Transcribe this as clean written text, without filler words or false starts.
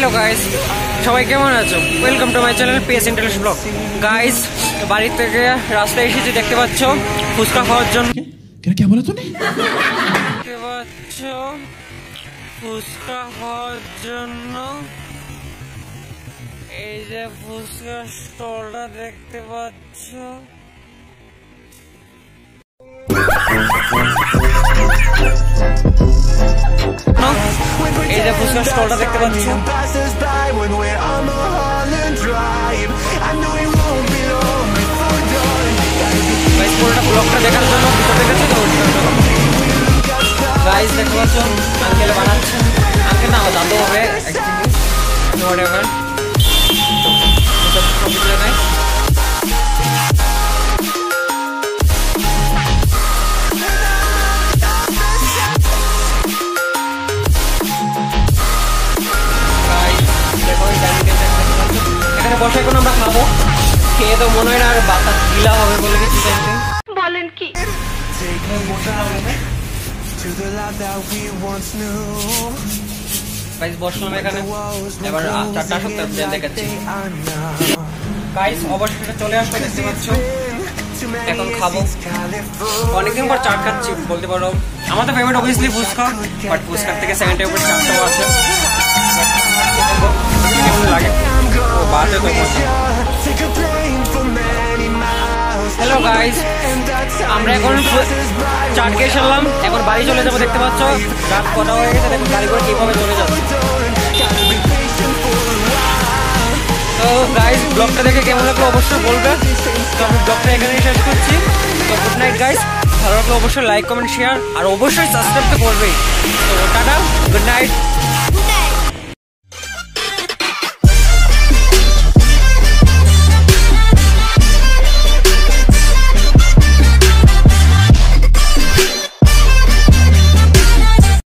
hello guys সবাই কেমন আছো welcome to my channel P S international vlog guys বাড়ি থেকে রাস্তায় এসেছি দেখতে পাচ্ছ ফুচকা খাওয়ার জন্য क्या बोला तूने দেখতে পাচ্ছ ফুচকা খাওয়ার জন্য এই যে ফুচকা স্টলটা দেখতে পাচ্ছ এই যে ফুচকা স্টলটা দেখতে পাচ্ছ পুরোটা ব্লগটা দেখার জন্য ভিতরে গেছে তো গাইস দেখতে পাচ্ছ আঙ্কেল বানাচ্ছেন আঙ্কেল না আমার দাদু হবে হোয়াট এভার এখানে বসে এখন আমরা খাবো খেয়ে তো মনে হয় না আর বাতাস ঢিলা হবে বলে কিছু চাইতে বলেন কি গাইস বসলাম এখানে এবার 4টা সপ্তাহ দেখাচ্ছি গাইস অবশ্যই চলে আসবে দেখতে পাচ্ছ এখন খাবো অনেকদিন পর চাট খাচ্ছি বলতে পারো আমাদের ফেভারিট অবভিয়াসলি ফুচকা বাট ফুচকার থেকে সেকেন্ড ফেভারিট চাটটাও আছে কেমন লাগে ও বাজে তো হ্যালো গাইস আমরা এখন চাট খেয়ে সারলাম এখন বাড়ি চলে যাবো দেখতে পাচ্ছ রাত কটা হয়ে গেছে দেখুন গাড়ি করে কিভাবে চলে যাচ্ছে তো গাইস ব্লগটা দেখে কেমন লাগলো অবশ্যই বলবে তো আমি ব্লগটা এখানেই শেষ করছি তো গুড নাইট গাইস ভালো লাগলো অবশ্যই লাইক কমেন্ট শেয়ার আর অবশ্যই সাবস্ক্রাইব তো করবেই তো টাটা গুড নাইট